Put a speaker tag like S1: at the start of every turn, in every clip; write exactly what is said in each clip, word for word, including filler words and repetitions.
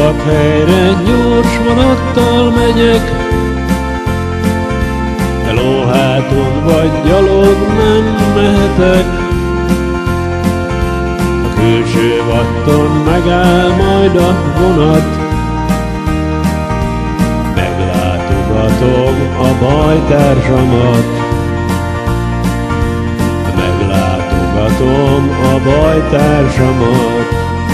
S1: Szombathelyre gyors vonattal megyek, de lóháton vagy gyalog nem mehetek. A külső vatton megáll majd a vonat, meglátogatom a bajtársamat. Meglátogatom a bajtársamat.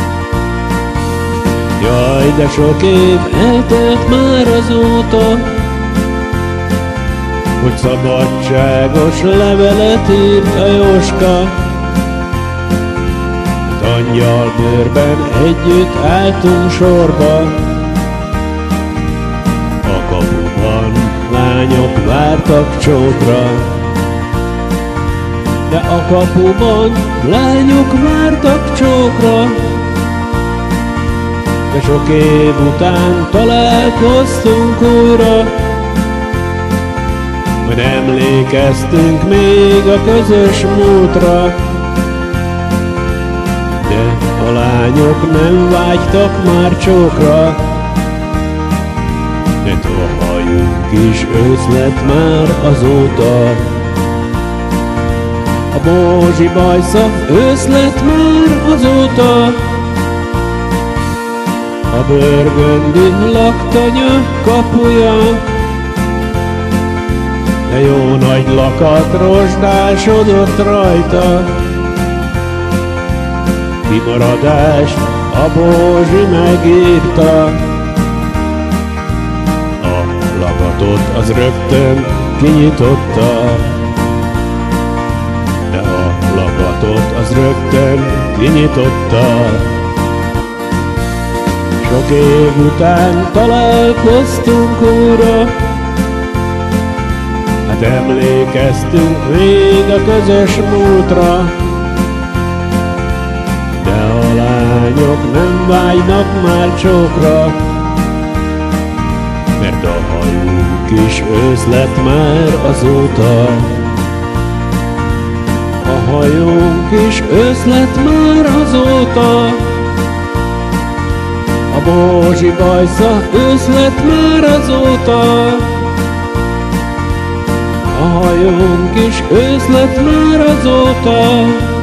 S1: Jaj, de sok év eltelt már azóta, hogy szabadságos levelet írt a Jóska. Angyal bőrben együtt álltunk sorba, a kapuban lányok vártak csókra. De a kapuban lányok vártak csókra, de sok év után találkoztunk újra. Majd emlékeztünk még a közös múltra, de a lányok nem vágytak már csókra. De a hajunk is ősz lett már azóta. A Bózsi Bajsza ősz lett már azóta. A Bőrgöndi laktanya kapuja, de jó nagy lakat rozsdásodott rajta. Kimaradást a Bózsi megírta, a lakatot az rögtön kinyitotta. De a lakatot az rögtön kinyitotta. Sok év után találkoztunk újra, hát emlékeztünk még a közös múltra. De a lányok nem vágynak már csókra, mert a hajunk is ősz lett már azóta. A hajunk is ősz lett már azóta. A Bózsi Bajsza ősz lett már azóta. A hajunk is ősz lett már azóta.